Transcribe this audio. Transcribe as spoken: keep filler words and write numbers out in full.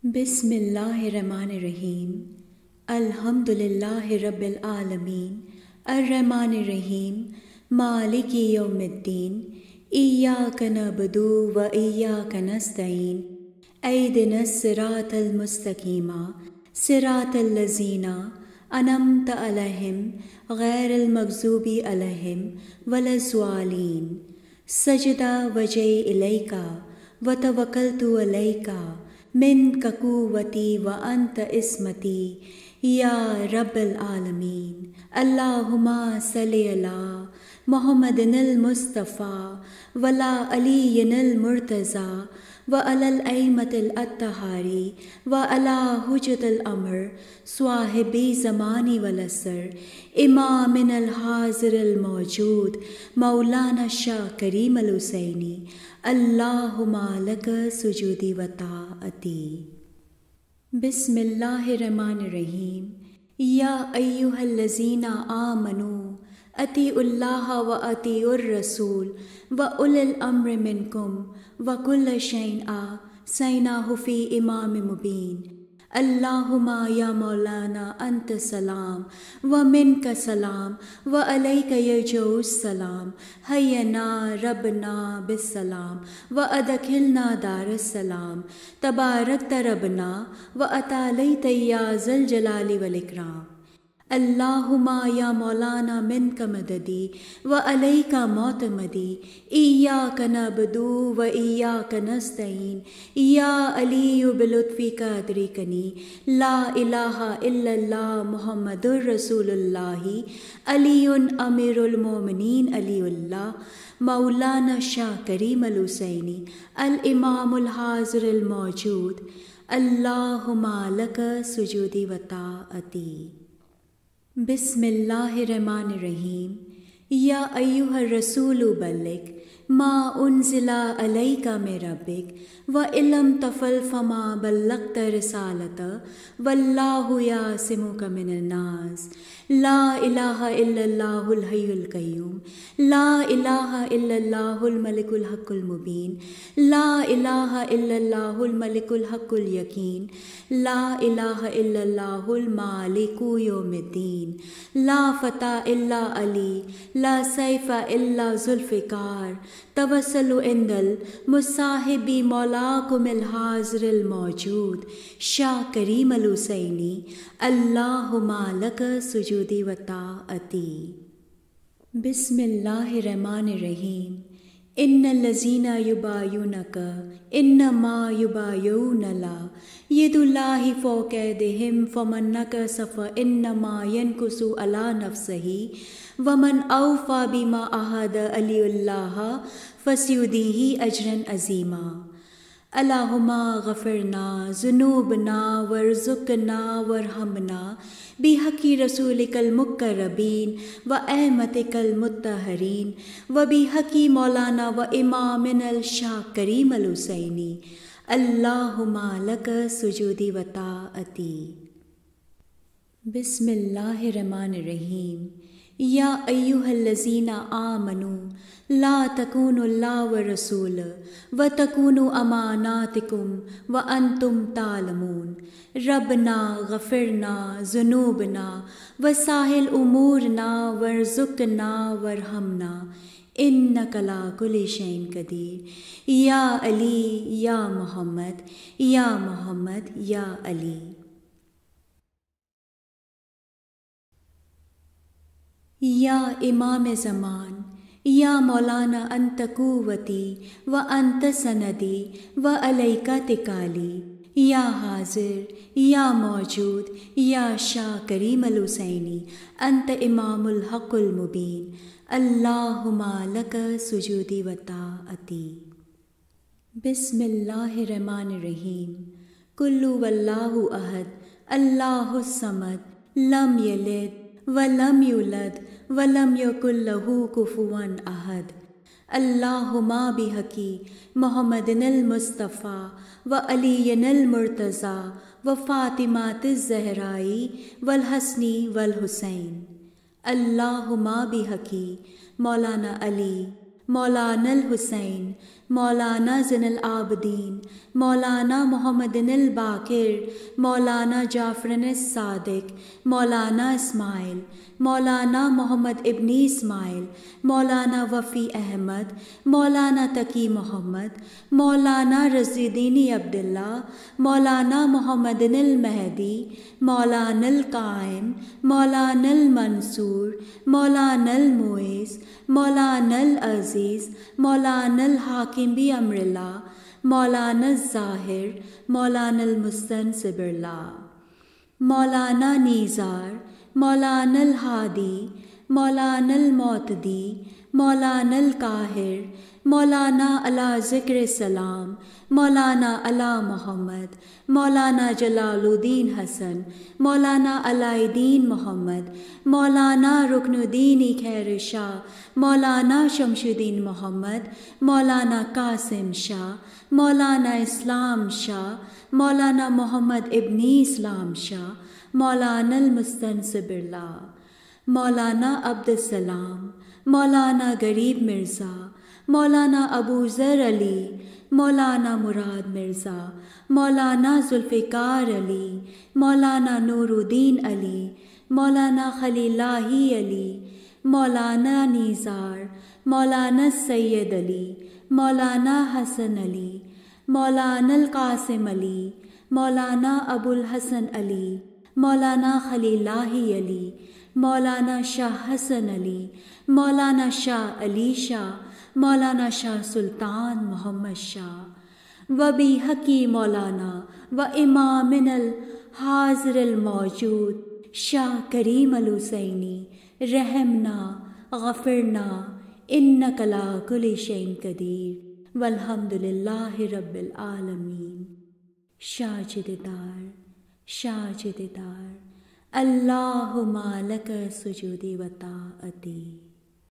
بسم اللہ الرحمن الرحیم۔ الحمد للہ رب العالمین الرحمن الرحیم مالک یوم الدین ایاک نعبد و ایاک نستعین اہدنا الصراط المستقیم صراط الذین انعمت علیہم غیر المغضوب علیہم ولا الضالین۔ سجدہ وجہی الیک وتوکلت علیک من کا قوتی و انت عصمتی یا رب العالمین۔ اللہم صلی علی محمد المصطفیٰ وعلی علی المرتضیٰ وعلی الائمۃ الاطہار وعلی حجۃ الامر صاحب زمانی والعصر امامنا الحاضر الموجود مولانا شاہ کریم الحسینی اللہم لک سجودی و طاعتی۔ بسم اللہ الرحمن الرحیم۔ یا ایہا الذین آمنوا اطیعوا اللہ و اطیعوا الرسول و اولی الامر منکم وکل شیء احصیناہ فی امام مبین۔ اللہم یا مولانا انت السلام و منک السلام و علیک یرجع السلام، حینا ربنا بالسلام و ادخلنا دار السلام، تبارکت ربنا و اتعالیت یا ذا الجلال والاکرام۔ اللہم یا مولانا منک مددی و علیک معتمدی، ایاک نعبد و ایاک نستعین، یا علی بلطفک ادرکنی، لا الہ الا اللہ محمد رسول اللہ، علی امیر المومنین علی اللہ مولانا شاہ کریم الحسینی الامام الحاضر الموجود، اللہم لک سجودی و طاعتی۔ بسم اللہ الرحمن الرحیم۔ یا ایہا الرسول بلغ ما انزل الیک من ربک وان لم تفعل فما بلغت رسالتہ واللہ یعصمک من الناس۔ لا الہ الا اللہ الحی القیوم، لا الہ الا اللہ الملک الحق المبین، لا الہ الا اللہ الملک الحق الیقین، لا الہ الا اللہ المالک یوم الدین، لا فتح الا علی، لا سیف الا ذوالفقار، توسل عند المصاحب مولاکم الحاضر الموجود شاہ کریم الحسینی، اللہم لک سجودی و طاعتی۔ بسم اللہ الرحمن الرحیم۔ ان الذین یبایعونک انما یبایعون اللہ ید اللہ فوق ایدیہم فمن نکث فانما ینکث علی نفسہ ومن اوفی بما عاہد علیہ اللہ فسیؤتیہ اجرا عظیما۔ اللہم غفرنا ذنوبنا وارزقنا وارحمنا بحق رسولک المقربین و ائمتک المطہرین و بحق مولانا و امامنا الشاہ کریم الحسینی، اللہم لک سجودی و طاعتی۔ بسم اللہ الرحمن الرحیم۔ یا ایہا الذین آمنوا لا تخونوا اللہ والرسول وتخونوا اماناتکم وانتم تعلمون۔ ربنا غفرنا ذنوبنا وسائر امورنا وارزقنا وارحمنا انک علی کل شیء قدیر۔ یا علی یا محمد یا محمد یا علی۔ یا امام زمان، یا مولانا انت قوتی و انت سندی و علیک تکالی، یا حاضر یا موجود یا شاہ کریم الحسینی انت امام الحق المبین، اللہم لک سجودی و طاعتی۔ بسم اللہ الرحمن الرحیم۔ قل ھو اللہ احد اللہ الصمد لم یلد ولم یولد ولم یکن لہ کفوا احد۔ اللہم بحق محمد المصطفیٰ و علی المرتضیٰ و فاطمۃ الزہراء والحسن والحسین۔ اللہم بحق مولانا علی مولانا الحسین مولانا زین العابدین، مولانا محمد الباقر، مولانا جعفر الصادق، مولانا اسماعیل، مولانا محمد ابن اسماعیل، مولانا وفی احمد، مولانا تقی محمد، مولانا رضی الدین عبداللہ، مولانا محمد المہدی، مولانا القائم، مولانا المنصور، مولانا المعز، مولانا العزیز، مولانا الحاکم بامر اللہ، مولانا الظاہر، مولانا المستنصر اللہ، مولانا نیزار، مولانا الہادی، مولانا المعتدی، مولانا القاہر، مولانا علی ذکر السلام، مولانا علی محمد، مولانا جلال الدین حسن، مولانا علی الدین محمد، مولانا رکن الدین خیر شاہ، مولانا شمش الدین محمد، مولانا قاسم شاہ، مولانا اسلام شاہ، مولانا محمد ابن اسلام شاہ، مولانا المستنصر اللہ، مولانا عبد السلام، مولانا غریب مرزا، مولانا ابو ذر علی، مولانا مراد مرزا، مولانا ذوالفقار علی، مولانا نور الدین علی، مولانا خلیل اللہ علی، مولانا نیزار، مولانا سید علی، مولانا حسن علی، مولانا القاسم علی، مولانا ابو الحسن علی، مولانا خلیل اللہ علی، مولانا شاہ حسن علی، مولانا شاہ علی شاہ، مولانا شاہ سلطان محمد شاہ، و بی حقی مولانا و امامنا الحاضر الموجود شاہ کریم الحسینی، رحمنا غفرنا انک علی کل شیء قدیر، والحمد للہ رب العالمین۔ شاجد دار، شاجد دار، اللہم لک سجودی و طاعتی۔